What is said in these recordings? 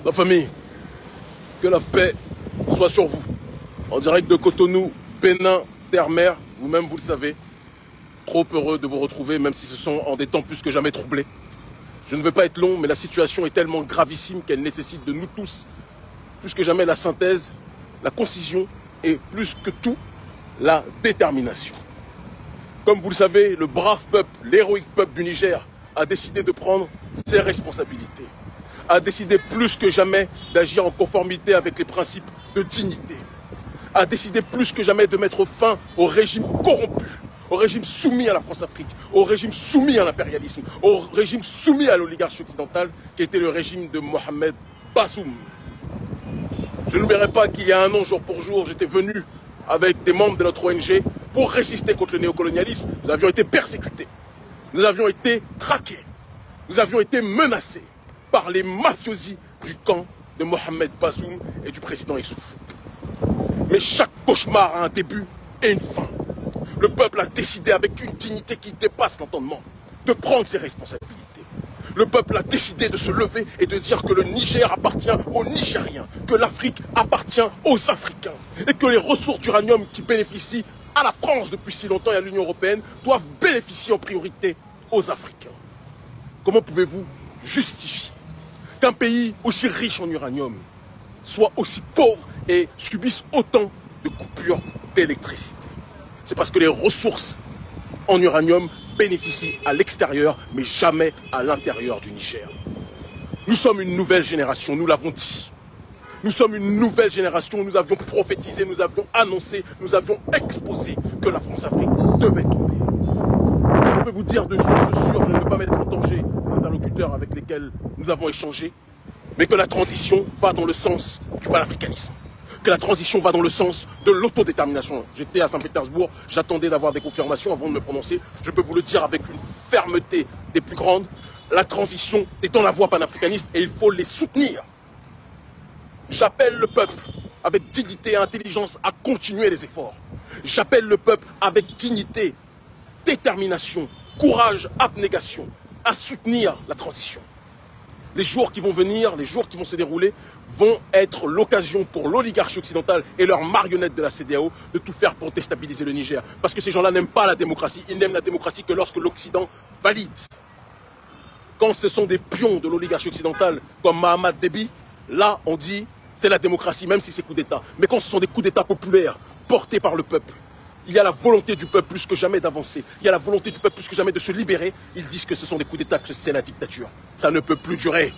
La famille, que la paix soit sur vous. En direct de Cotonou, Bénin, terre-mer, vous-même vous le savez. Trop heureux de vous retrouver, même si ce sont en des temps plus que jamais troublés. Je ne veux pas être long, mais la situation est tellement gravissime qu'elle nécessite de nous tous, plus que jamais, la synthèse, la concision et plus que tout, la détermination. Comme vous le savez, le brave peuple, l'héroïque peuple du Niger a décidé de prendre ses responsabilités, a décidé plus que jamais d'agir en conformité avec les principes de dignité, a décidé plus que jamais de mettre fin au régime corrompu, au régime soumis à la France-Afrique, au régime soumis à l'impérialisme, au régime soumis à l'oligarchie occidentale qui était le régime de Mohamed Bazoum. Je n'oublierai pas qu'il y a un an, jour pour jour, j'étais venu avec des membres de notre ONG pour résister contre le néocolonialisme. Nous avions été persécutés, nous avions été traqués, nous avions été menacés par les mafiosi du camp de Mohamed Bazoum et du président Issoufou. Mais chaque cauchemar a un début et une fin. Le peuple a décidé avec une dignité qui dépasse l'entendement de prendre ses responsabilités. Le peuple a décidé de se lever et de dire que le Niger appartient aux Nigériens, que l'Afrique appartient aux Africains et que les ressources d'uranium qui bénéficient à la France depuis si longtemps et à l'Union européenne doivent bénéficier en priorité aux Africains. Comment pouvez-vous justifier qu'un pays aussi riche en uranium soit aussi pauvre et subisse autant de coupures d'électricité? C'est parce que les ressources en uranium bénéficient à l'extérieur, mais jamais à l'intérieur du Niger. Nous sommes une nouvelle génération, nous l'avons dit. Nous sommes une nouvelle génération, nous avions prophétisé, nous avions annoncé, nous avions exposé que la France-Afrique devait tomber. Je peux vous dire d'une chose sûre, je ne veux pas mettre en danger les interlocuteurs avec lesquels nous avons échangé, mais que la transition va dans le sens du panafricanisme. Que la transition va dans le sens de l'autodétermination. J'étais à Saint-Pétersbourg, j'attendais d'avoir des confirmations avant de me prononcer. Je peux vous le dire avec une fermeté des plus grandes. La transition est dans la voie panafricaniste et il faut les soutenir. J'appelle le peuple avec dignité et intelligence à continuer les efforts. J'appelle le peuple avec dignité, détermination, courage, abnégation à soutenir la transition. Les jours qui vont venir, les jours qui vont se dérouler vont être l'occasion pour l'oligarchie occidentale et leurs marionnettes de la CEDEAO de tout faire pour déstabiliser le Niger. Parce que ces gens-là n'aiment pas la démocratie. Ils n'aiment la démocratie que lorsque l'Occident valide. Quand ce sont des pions de l'oligarchie occidentale comme Mahamat Déby, là on dit c'est la démocratie, même si c'est coup d'État. Mais quand ce sont des coups d'État populaires portés par le peuple, il y a la volonté du peuple plus que jamais d'avancer. Il y a la volonté du peuple plus que jamais de se libérer. Ils disent que ce sont des coups d'État, que c'est la dictature. Ça ne peut plus durer.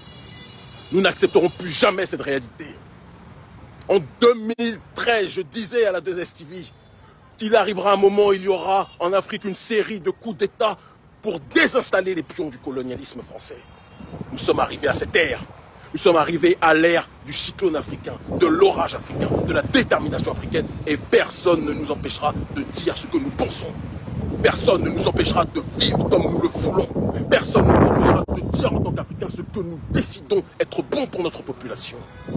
Nous n'accepterons plus jamais cette réalité. En 2013, je disais à la 2STV qu'il arrivera un moment où il y aura en Afrique une série de coups d'État pour désinstaller les pions du colonialisme français. Nous sommes arrivés à cette ère. Nous sommes arrivés à l'ère du cyclone africain, de l'orage africain, de la détermination africaine. Et personne ne nous empêchera de dire ce que nous pensons. Personne ne nous empêchera de vivre comme nous le voulons. Personne ne nous empêchera de dire en tant qu'Africains ce que nous décidons être bon pour notre population.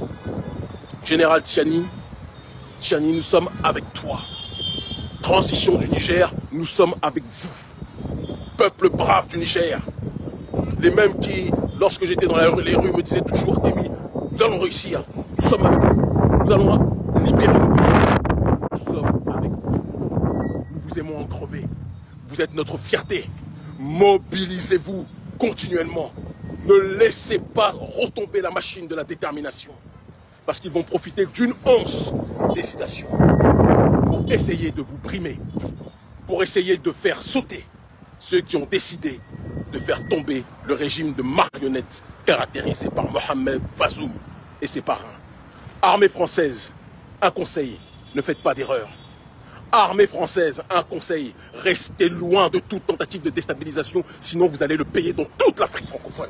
Général Tiani, nous sommes avec toi. Transition du Niger, nous sommes avec vous. Peuple brave du Niger. Les mêmes qui, lorsque j'étais dans les rues, me disaient toujours, Kémy, nous allons réussir. Nous sommes avec vous. Nous allons libérer le pays. Nous sommes avec vous. Nous vous aimons en crever. Vous êtes notre fierté. Mobilisez-vous continuellement. Ne laissez pas retomber la machine de la détermination. Parce qu'ils vont profiter d'une once d'hésitation pour essayer de vous brimer, pour essayer de faire sauter ceux qui ont décidé de faire tomber le régime de marionnettes caractérisé par Mohamed Bazoum et ses parrains. Armée française, un conseil, ne faites pas d'erreur. Armée française, un conseil, restez loin de toute tentative de déstabilisation, sinon vous allez le payer dans toute l'Afrique francophone.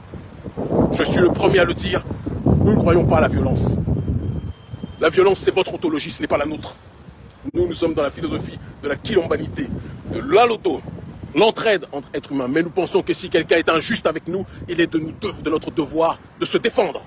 Je suis le premier à le dire, nous ne croyons pas à la violence. La violence, c'est votre ontologie, ce n'est pas la nôtre. Nous sommes dans la philosophie de la quilombanité, de l'aloto, l'entraide entre êtres humains. Mais nous pensons que si quelqu'un est injuste avec nous, il est de notre devoir de se défendre.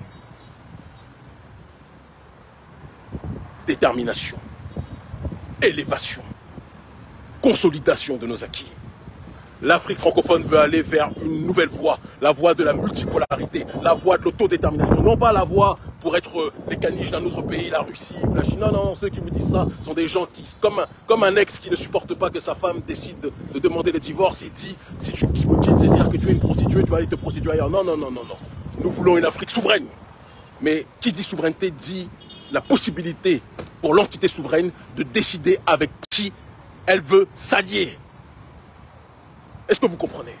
Détermination, élévation, consolidation de nos acquis. L'Afrique francophone veut aller vers une nouvelle voie, la voie de la multipolarité, la voie de l'autodétermination, non pas la voie pour être les caniches d'un autre pays, la Russie, la Chine. Non, non, ceux qui vous disent ça sont des gens qui, comme un ex qui ne supporte pas que sa femme décide de demander le divorce, il dit, si tu me quittes, c'est dire que tu es une prostituée, tu vas aller te prostituer ailleurs. Non, non, non, non, non. Nous voulons une Afrique souveraine. Mais qui dit souveraineté dit la possibilité pour l'entité souveraine de décider avec qui elle veut s'allier. Est-ce que vous comprenez?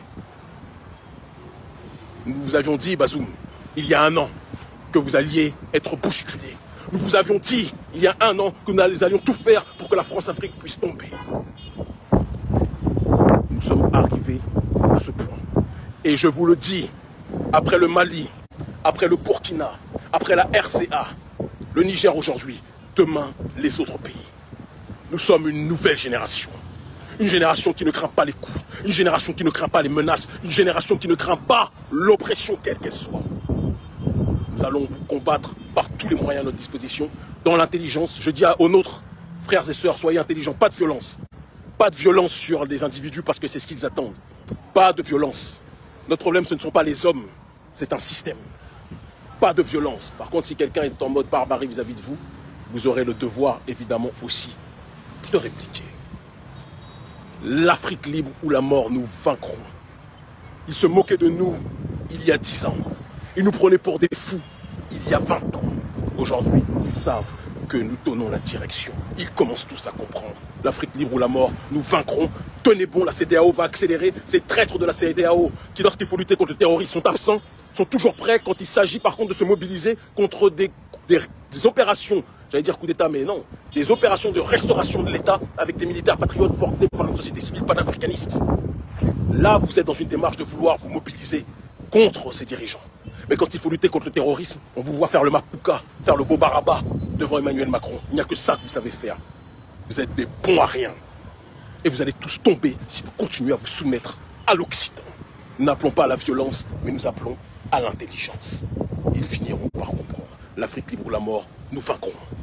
Nous vous avions dit, Bazoum, il y a un an, que vous alliez être bousculés. Nous vous avions dit, il y a un an, que nous allions tout faire pour que la France-Afrique puisse tomber. Nous sommes arrivés à ce point. Et je vous le dis, après le Mali, après le Burkina, après la RCA, le Niger aujourd'hui, demain les autres pays. Nous sommes une nouvelle génération. Une génération qui ne craint pas les coups, une génération qui ne craint pas les menaces, une génération qui ne craint pas l'oppression quelle qu'elle soit. Nous allons vous combattre par tous les moyens à notre disposition, dans l'intelligence. Je dis aux nôtres, frères et sœurs, soyez intelligents, pas de violence. Pas de violence sur des individus parce que c'est ce qu'ils attendent. Pas de violence. Notre problème, ce ne sont pas les hommes, c'est un système. Pas de violence. Par contre, si quelqu'un est en mode barbarie vis-à-vis de vous, vous aurez le devoir, évidemment, aussi, de répliquer. L'Afrique libre ou la mort, nous vaincrons. Ils se moquaient de nous il y a 10 ans. Ils nous prenaient pour des fous il y a 20 ans. Aujourd'hui, ils savent que nous donnons la direction. Ils commencent tous à comprendre. L'Afrique libre ou la mort, nous vaincrons. Tenez bon, la CEDEAO va accélérer. Ces traîtres de la CEDEAO qui, lorsqu'il faut lutter contre le terrorisme, sont absents, sont toujours prêts quand il s'agit par contre de se mobiliser contre des opérations, j'allais dire coup d'État, mais non, des opérations de restauration de l'État avec des militaires patriotes portés par une société civile panafricaniste. Là, vous êtes dans une démarche de vouloir vous mobiliser contre ces dirigeants. Mais quand il faut lutter contre le terrorisme, on vous voit faire le Mapuka, faire le beau baraba devant Emmanuel Macron. Il n'y a que ça que vous savez faire. Vous êtes des bons à rien. Et vous allez tous tomber si vous continuez à vous soumettre à l'Occident. Nous n'appelons pas à la violence, mais nous appelons à l'intelligence. Ils finiront par comprendre. L'Afrique libre ou la mort, nous vaincrons.